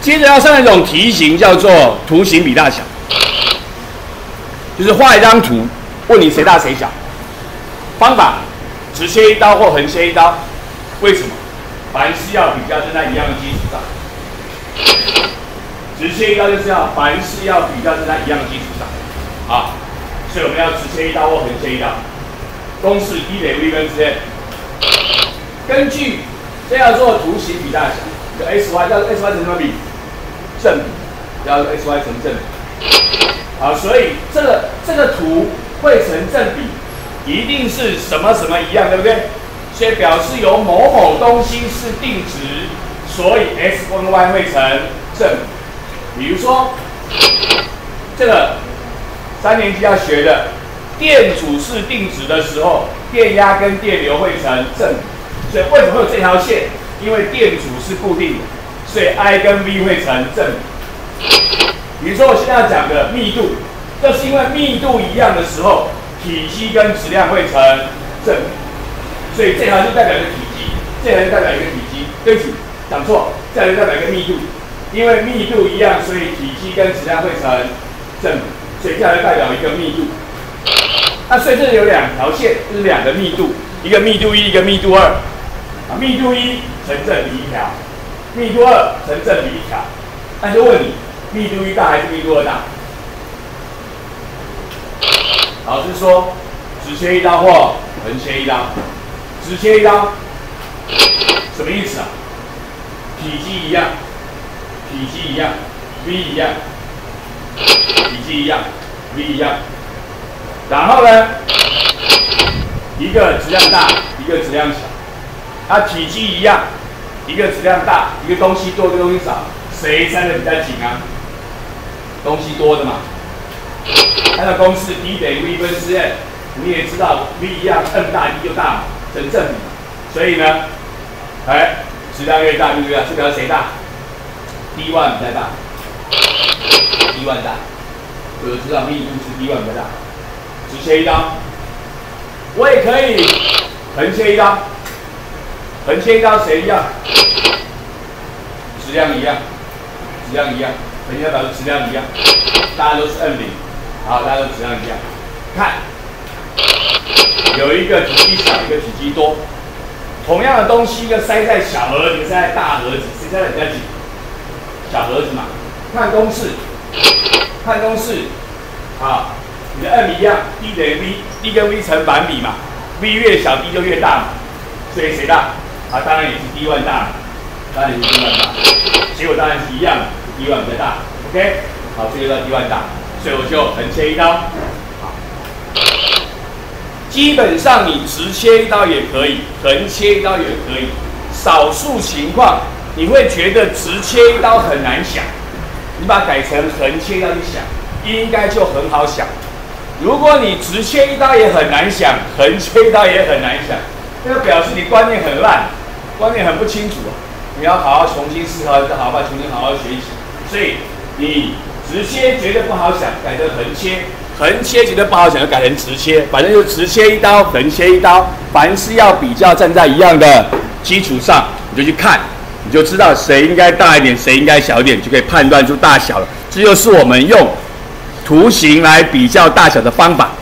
接着要上一种题型，叫做图形比大小，就是画一张图，问你谁大谁小。方法：直切一刀或横切一刀。为什么？凡事要比较站在一样的基础上。直切一刀就是要凡事要比较站在一样的基础上啊，所以我们要直切一刀或横切一刀。公式 E 等于 V 分之 N。根据这要做图形比大小，叫 xy 叫 xy 成什么比？正比，叫 xy 成正比。好，所以这个图会成正比，一定是什么什么一样，对不对？所以表示有某某东西是定值，所以 x 跟 y 会成正比。比如说这个3年级要学的电阻是定值的时候，电压跟电流会成正比。所以为什么会有这条线？因为电阻是固定的，所以 I 跟 V 会成正比。比如说我现在要讲的密度，这是因为密度一样的时候，体积跟质量会成正比。所以这条就代表一个体积，这条就代表一个体积。对不起，讲错，这条就代表一个密度。因为密度一样，所以体积跟质量会成正比。所以这条就代表一个密度。那所以这里有两条线，就是两个密度，一个密度1，一个密度2。密度1成正比一条，密度2成正比一条。那就问你，密度1大还是密度2大？老师说，直切一刀或横切一刀。直切一刀什么意思啊？体积一样，体积一样 ，V 一样，体积一样 ，V 一样。然后呢，一个质量大，一个质量小。它体积一样，一个质量大，一个东西多，一个东西少，谁粘的比较紧啊？东西多的嘛。按照公式 E 等于 V 分之 N， 你也知道 V 一样 ，N 大 E 就大嘛，成正比。所以呢，质量越大就越大，这条谁大 ？D1 比较大 ，D1 大。我就知道密度是 D1 比较大。直切一刀，我也可以横切一刀。横切一刀谁一样？质量一样，质量一样。横切一刀表示质量一样，大家都是 N0，好，大家都质量一样。看，有一个体积小，一个体积多，同样的东西，一个塞在小盒子，一个塞在大盒子，谁塞的比较紧？小盒子嘛。看公式，看公式，好，你的 N 一样 ，D 等于 V，D 跟 V 成反比嘛 ，V 越小 ，D 就越大嘛，所以谁大？当然也是 D1 大，当然也是 D1 大，结果当然是一样的 ，D1 比较大 ，OK， 好，这就叫 D1 大，所以我就横切一刀，好，基本上你直切一刀也可以，横切一刀也可以，少数情况你会觉得直切一刀很难想，你把它改成横切一刀去想，应该就很好想。如果你直切一刀也很难想，横切一刀也很难想，那就表示你观念很烂。观念很不清楚，你要好好重新思考，再好好重新好好学习。所以你直切绝对不好想，改成横切；横切绝对不好想，就改成直切。反正就直切一刀，横切一刀，凡是要比较站在一样的基础上，你就去看，你就知道谁应该大一点，谁应该小一点，就可以判断出大小了。这就是我们用图形来比较大小的方法。